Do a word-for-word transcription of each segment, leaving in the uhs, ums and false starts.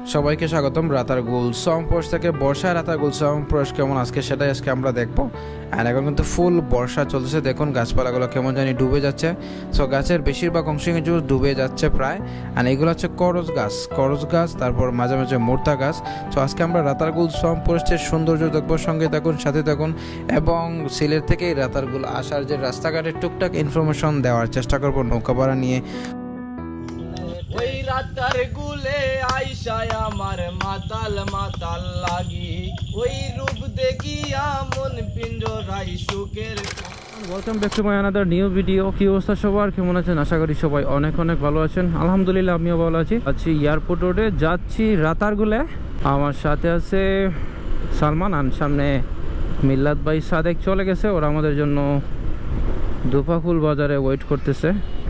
সবাইকে স্বাগতম রাতারগুল সোয়াম্প থেকে। বর্ষায় রাতারগুল সোয়াম্প কেমন আজকে সেটাই আজকে আমরা দেখবো। আর এখন কিন্তু ফুল বর্ষা চলতেছে, দেখুন গাছপালাগুলো কেমন জানি ডুবে যাচ্ছে। সো গাছের বেশিরভাগ অংশ কিন্তু ডুবে যাচ্ছে প্রায়। আর এগুলো হচ্ছে করজ গাছ, করজ গাছ, তারপর মাঝে মাঝে মোর্তা গাছ। তো আজকে আমরা রাতারগুল সোয়াম্প ফরেস্টের সৌন্দর্য দেখবো, সঙ্গে থাকুন, সাথে থাকুন, এবং সিলেট থেকে রাতারগুল আসার যে রাস্তাঘাটের টুকটাক ইনফরমেশন দেওয়ার চেষ্টা করবো নৌকা ভাড়া নিয়ে। ওই রাতারগুলে আইসায় আমার মাতাল মাতাল লাগি, ওই রূপ দেখিয়া মন পিঞ্জরাই সুখের। Welcome back to my another new video. কি অবস্থা সবার, কেমন আছেন? আশা করি সবাই অনেক অনেক ভালো আছেন। আলহামদুলিল্লাহ আমিও ভালো আছি। আছি এয়ারপোর্ট রোডে, যাচ্ছি রাতারগুলে। আমার সাথে আছে সালমান, আর সামনে মিল্লাত ভাই সাদেক চলে গেছে। ওরা আমাদের জন্য দুপাকুল বাজারে ওয়েট করতেছে।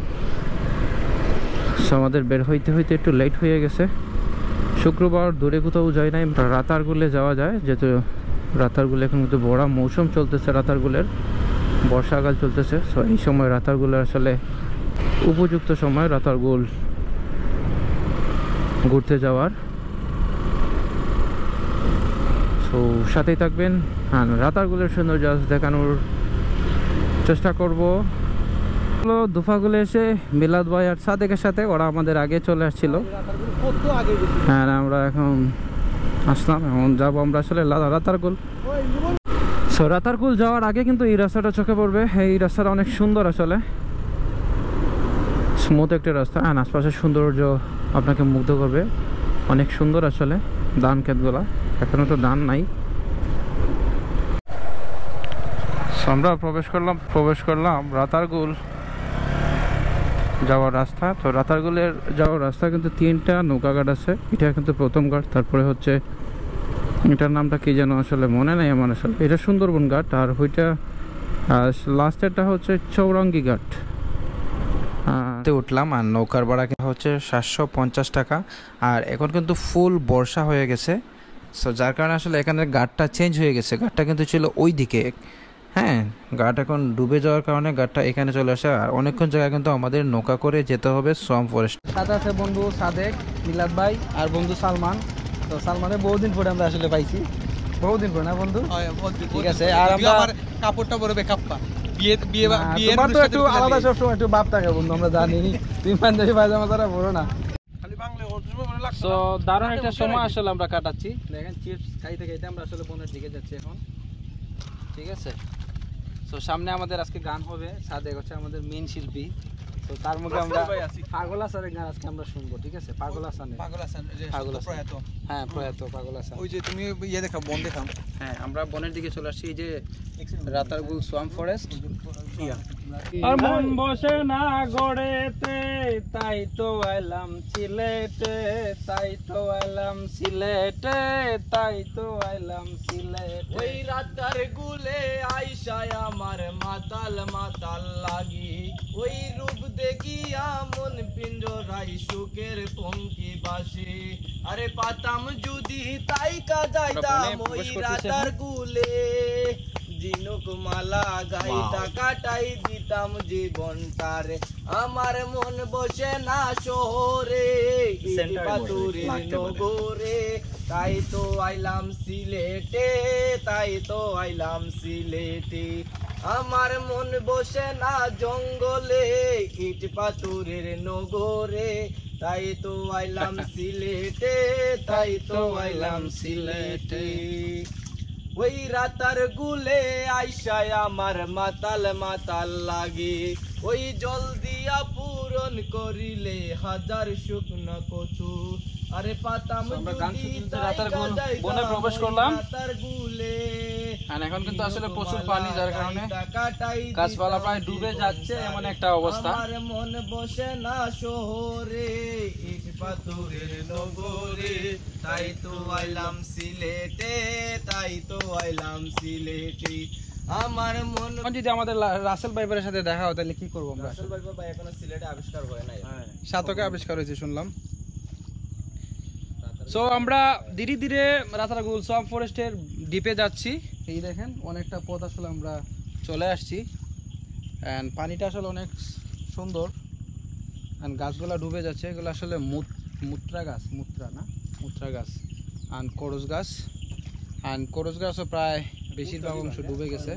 আমাদের বের হইতে হইতে একটু লেট হয়ে গেছে। শুক্রবার দূরে কোথাও যাই নাই, রাতারগুলে যাওয়া যায়, যেহেতু রাতারগুলে এখন কিন্তু বড় মৌসুম চলতেছে, রাতারগুলের বর্ষাকাল চলতেছে। সো এই সময় রাতারগুলের আসলে উপযুক্ত সময় রাতারগুল ঘুরতে যাওয়ার। সো সাথেই থাকবেন, হ্যাঁ রাতারগুলের সৌন্দর্য দেখানোর চেষ্টা করব। দুফাগুলে এসে মিলাদ ভাই আর সাদেকের সাথে, ওরা আমাদের আগে চলে আসছিল। হ্যাঁ আমরা এখন আসলাম, এখন যাবো আমরা আসলে রাতারগুল। সো রাতারগুল যাওয়ার আগে কিন্তু এই রাস্তাটা চোখে পড়বে। এই রাস্তাটা অনেক সুন্দর, আসলে স্মুথ একটা রাস্তা, আর আশপাশের সৌন্দর্য আপনাকে মুগ্ধ করবে। অনেক সুন্দর আসলে ধান ক্ষেতগুলা, এখনো তো ধান নাই। আমরা প্রবেশ করলাম প্রবেশ করলাম রাতারগুল যাওয়ার রাস্তা। তো রাতারগুলের যাওয়ার রাস্তা কিন্তু তিনটা নৌকা ঘাট আছে। এটা কিন্তু প্রথম ঘাট, তারপরে হচ্ছে এটার নামটা কি যেন আসলে মনে নেই আমার, আসলে এটা সুন্দরবন ঘাট, আর ওইটা লাস্টেরটা হচ্ছে চৌরঙ্গি ঘাট। উঠলাম, আর নৌকার ভাড়া হচ্ছে সাতশো পঞ্চাশ টাকা। আর এখন কিন্তু ফুল বর্ষা হয়ে গেছে, সো যার কারণে আসলে এখানের ঘাটটা চেঞ্জ হয়ে গেছে। ঘাটটা কিন্তু ছিল ওই দিকে, হ্যাঁ ঘাট এখন ডুবে যাওয়ার কারণে ঘাটটা এখানে চলে আসে। আর অনেকক্ষণ জায়গায় কিন্তু আমাদের নৌকা করে যেতে হবে সোয়াম্প ফরেস্ট। সাথে আছে বন্ধু সাদেক, মিলাদ ভাই আর বন্ধু সালমান। তো সালমানের বহুদিন পরে আমরা আসলে পাইছি, বহুদিন পরে না বন্ধু? ঠিক আছে। আর আমরা কাপড়টা পরবে কাপ্পা, বিয়ে বিয়ে বিয়ে তোমার তো একটু আলাদা সবসময় একটু ভাব থাকে বন্ধু, আমরা জানি তুমি পাঞ্জাবি পায়জামা তারা বড় না। তো দারুণ একটা সময় আসলে আমরা কাটাচ্ছি। দেখেন চিপস খাইতে খাইতে আমরা আসলে বনের দিকে যাচ্ছি এখন, ঠিক আছে। তো সামনে আমাদের আজকে গান হবে, সাদেক হচ্ছে আমাদের মেইন শিল্পী। তো তার মধ্যে আমরা পাগল হাসানের গান আজকে আমরা শুনবো, ঠিক আছে। পাগল হাসানের, পাগল হাসান পাগল প্রয়াত, হ্যাঁ প্রয়াত পাগল হাসান। ওই যে তুমি ইয়ে দেখা বন দেখাম। হ্যাঁ আমরা বনের দিকে চলে আসছি, এই যে রাতারগুল সোয়াম্প ফরেস্ট। আর মন বসে না গড়েতে, তাই তো আইলাম সিলেটে, তাই তো আইলাম সিলেটে, তাই তো আইলাম সিলেটে। ওই রাতারগুলে আইসায় আমার মাতাল মাতাল লাগি, ওই রূপ দেখিয়া মন পিঞ্জরাই সুখের পঙ্কি বাসি। আরে পাতাম যদি তাই কাজাইতাম ওই রাতারগুলে, জিনুক মালা গাইতা কাটাই দিতাম জীবনটারে। আমার মন বসে না শহরে, পাতুরে নগরে, তাই তো আইলাম সিলেটে, তাই তো আইলাম সিলেটে। আমার মন বসে না জঙ্গলে, ইট পাথরের নগরে, তাই তো আইলাম সিলেটে, তাই তো আইলাম সিলেটে। ওই রাতারগুলে আইসায় আমার মাতাল মাতাল লাগে, ওই জল দিয়া পূরণ করিলে হাজার শুকনো কচু। আরে পাতাম বনে প্রবেশ করলাম রাতারগুলে, এখন কিন্তু আসলে প্রচুর পানি, যার কারণে গাছপালা প্রায় ডুবে যাচ্ছে, এমন একটা অবস্থা। আমার মন বসে না শহরে, ইট পাথরের নগরে, তাই তো আইলাম সিলেটে, তাই তো আইলাম সিলেটে। আমার মন যদি আমাদের রাসেল ভাইয়ের সাথে দেখা হয় তাহলে কি করবো আমরা? রাসেল ভাই ভাই এখনো সিলেটে আবিষ্কার হয় নাই, সাতকে আবিষ্কার হয়েছে শুনলাম। সো আমরা ধীরে ধীরে রাতারগুল সোয়াম্প ফরেস্টের ডিপে যাচ্ছি। এই দেখেন অনেকটা পথ আসলে আমরা চলে আসছি, এন্ড পানিটা আসলে অনেক সুন্দর, এন্ড গাছগুলা ডুবে যাচ্ছে। এগুলো আসলে মুত্রা গাছ মুত্রা না মুত্রা গাছ আর করস গাছ আর করস গাছও প্রায় বেশিরভাগ অংশ ডুবে গেছে।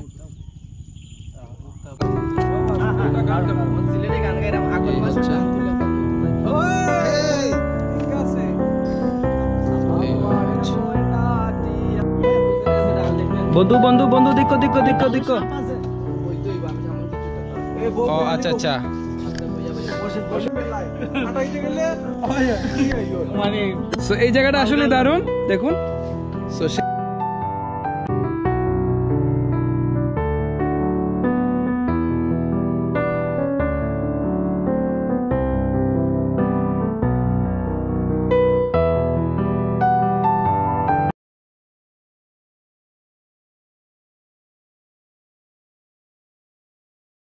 সিলেটে গান গাইরাম আগুন এই হচ্ছে। ওই ঠিক আছে এই হচ্ছে। বন্ধু বন্ধু বন্ধু দেখো দেখো দেখো দেখো ও আচ্ছা আচ্ছা মানে so এই জায়গাটা আসলে দারুণ দেখুন। So,